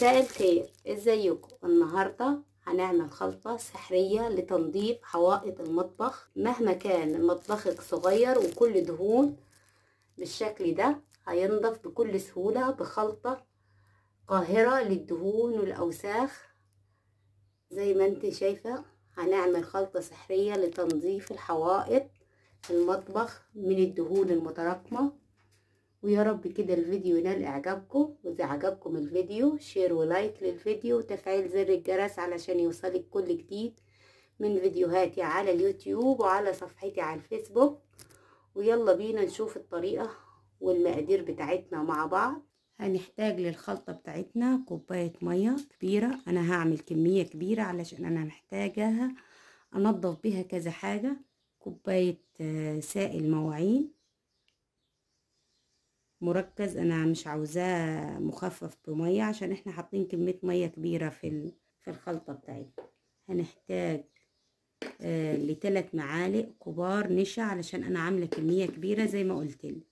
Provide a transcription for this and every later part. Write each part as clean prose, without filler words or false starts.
مساء الخير، ازيكم؟ النهارده هنعمل خلطة سحرية لتنظيف حوائط المطبخ. مهما كان مطبخك صغير وكل دهون بالشكل ده هينضف بكل سهولة بخلطة قاهرة للدهون والأوساخ. زي ما انت شايفة هنعمل خلطة سحرية لتنظيف الحوائط المطبخ من الدهون المتراكمة. ويا رب كده الفيديو ينال اعجابكم، واذا عجبكم الفيديو شير ولايك للفيديو وتفعيل زر الجرس علشان يوصلك كل جديد من فيديوهاتي على اليوتيوب وعلى صفحتي على الفيسبوك. ويلا بينا نشوف الطريقة والمقادير بتاعتنا مع بعض. هنحتاج للخلطة بتاعتنا كوباية مية كبيرة، انا هعمل كمية كبيرة علشان انا محتاجاها انضف بيها كذا حاجة. كوباية سائل مواعين مركز، انا مش عاوزاه مخفف بميه عشان احنا حاطين كميه ميه كبيره في الخلطه بتاعتنا. هنحتاج ل3 معالق كبار نشا علشان انا عامله كميه كبيره زي ما قلتلك.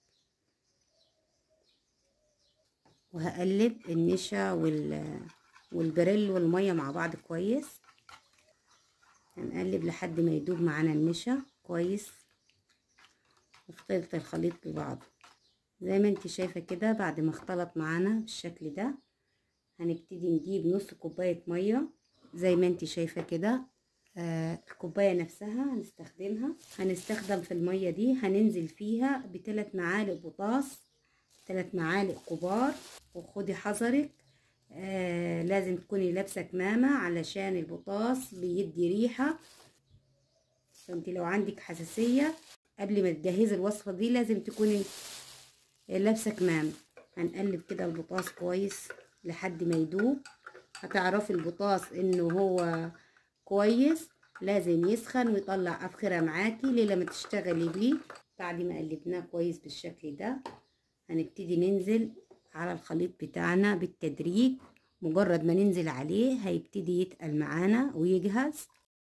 وهقلب النشا والبريل والميه مع بعض كويس. هنقلب لحد ما يدوب معانا النشا كويس واختلط الخليط ببعضه زي ما انت شايفة كده. بعد ما اختلط معانا بالشكل ده هنبتدي نجيب نص كوباية مية زي ما انت شايفة كده. الكوباية نفسها هنستخدم في المية دي، هننزل فيها ب3 معالق بوتاص، 3 معالق كبار. وخدي حذرك، لازم تكوني لابسة كمامة علشان البوتاص بيدي ريحة. فانت لو عندك حساسية قبل ما تجهزي الوصفة دي لازم تكوني لابسه كمام. هنقلب كده البطاطس كويس لحد ما يدوب. هتعرفي البطاطس انه هو كويس لازم يسخن ويطلع ابخره معاكي لما تشتغلي بيه. بعد ما قلبناه كويس بالشكل ده هنبتدي ننزل على الخليط بتاعنا بالتدريج. مجرد ما ننزل عليه هيبتدي يتقل معانا ويجهز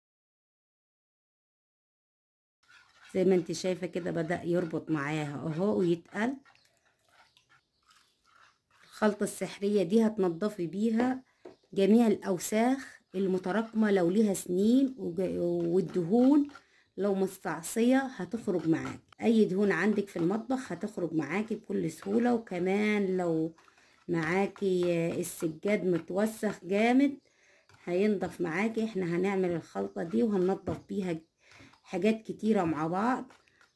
زي ما انت شايفه كده. بدأ يربط معاها اهو ويتقل. الخلطة السحرية دي هتنضفي بيها جميع الأوساخ المتراكمة لو ليها سنين، والدهون لو مستعصية هتخرج معاك. أي دهون عندك في المطبخ هتخرج معاكي بكل سهولة. وكمان لو معاكي السجاد متوسخ جامد هينضف معاكي. احنا هنعمل الخلطة دي وهننضف بيها حاجات كتيرة مع بعض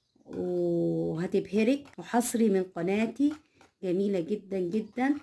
وهتبهرك. وحصري من قناتي جميلة جدا جدا،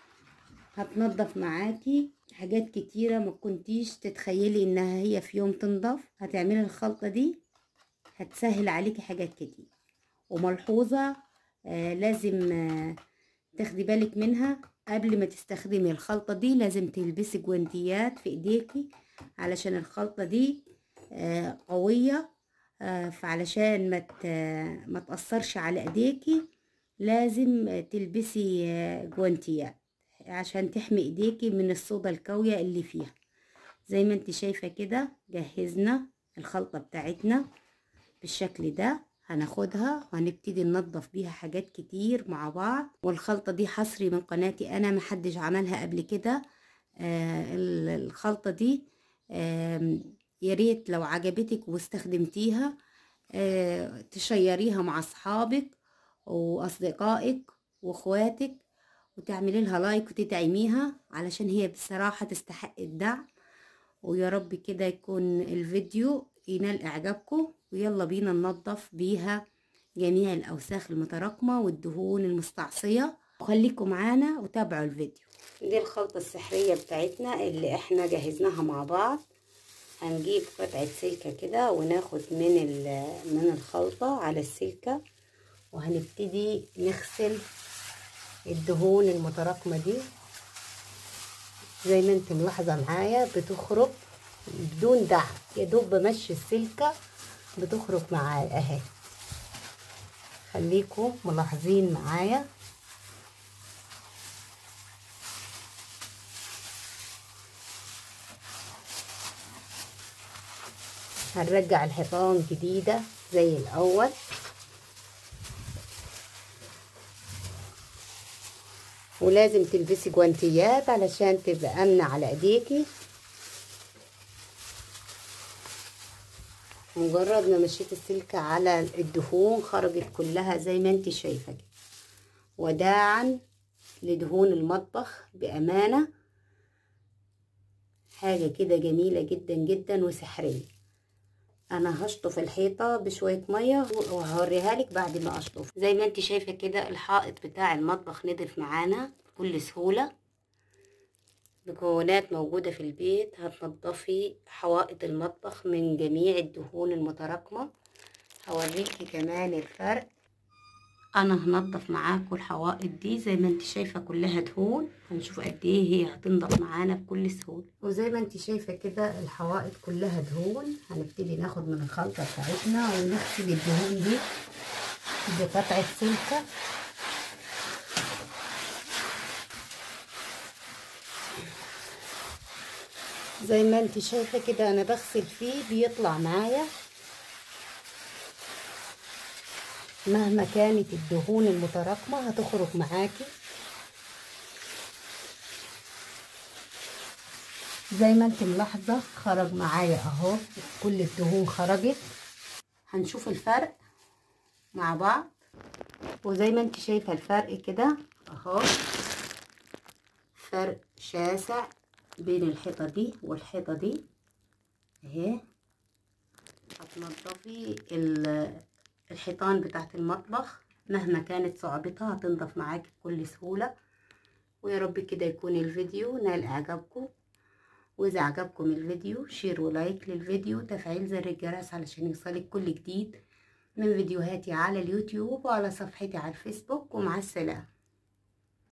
هتنضف معاكي حاجات كتيرة ما كنتيش تتخيلي انها هي في يوم تنضف. هتعملي الخلطة دي هتسهل عليكي حاجات كتير. وملحوظة لازم تاخدي بالك منها قبل ما تستخدمي الخلطة دي. لازم تلبسي جوانتيات في ايديكي علشان الخلطة دي قوية، فعلشان ما تأثرش على ايديكي لازم تلبسي جوانتيات عشان تحمي ايديكي من الصودا الكاوية اللي فيها. زي ما انت شايفة كده جهزنا الخلطة بتاعتنا بالشكل ده. هناخدها وهنبتدي ننضف بيها حاجات كتير مع بعض. والخلطة دي حصري من قناتي انا، محدش عملها قبل كده. الخلطة دي ياريت لو عجبتك واستخدمتيها تشيريها مع اصحابك واصدقائك واخواتك وتعملي لها لايك وتدعميها علشان هي بصراحة تستحق الدعم. ويا رب كده يكون الفيديو ينال اعجابكم. ويلا بينا ننظف بيها جميع الاوساخ المتراكمة والدهون المستعصية. وخليكم معانا وتابعوا الفيديو. دي الخلطة السحرية بتاعتنا اللي احنا جهزناها مع بعض. هنجيب قطعة سلكة كده وناخد من الخلطة على السلكة وهنبتدي نغسل الدهون المتراكمة دي. زي ما انت ملاحظة معايا بتخرج بدون دعم، يا دوب بمشي السلكة بتخرج معايا اهي. خليكم ملاحظين معايا. هنرجع الحيطان جديدة زي الاول. ولازم تلبسي جوانتيات علشان تبقى امنه على ايديكي. مجرد ما مشيت السلكه على الدهون خرجت كلها زي ما انت شايفه كده. وداعا لدهون المطبخ بامانه، حاجه كده جميله جدا جدا وسحريه. انا هشطف الحيطه بشويه ميه وهوريها لك بعد ما اشطف. زي ما انت شايفه كده الحائط بتاع المطبخ نضف معانا بكل سهوله. مكونات موجوده في البيت هتنضفي حوائط المطبخ من جميع الدهون المتراكمه. هوريكي كمان الفرق. انا هنضف معاكم الحوائط دي زي ما انت شايفه كلها دهون. هنشوف قد ايه هي هتنضف معانا بكل سهوله. وزي ما انت شايفه كده الحوائط كلها دهون. هنبتدي ناخد من الخلطه بتاعتنا ونغسل الدهون دي بقطعه سلكه. زي ما انت شايفه كده انا بغسل فيه بيطلع معايا مهما كانت الدهون المتراكمه هتخرج معاكي. زي ما انت ملاحظه خرج معايا اهو كل الدهون خرجت. هنشوف الفرق مع بعض. وزي ما انت شايفه الفرق كده اهو، فرق شاسع بين الحيطه دي والحيطه دي اهي. هتنضفي الحيطان بتاعت المطبخ مهما كانت صعوبتها هتنضف معاكي بكل سهوله. ويا رب كده يكون الفيديو نال اعجابكم. واذا عجبكم الفيديو شير ولايك للفيديو، تفعيل زر الجرس علشان يوصلك كل جديد من فيديوهاتي على اليوتيوب وعلى صفحتي على الفيسبوك. ومع السلامه.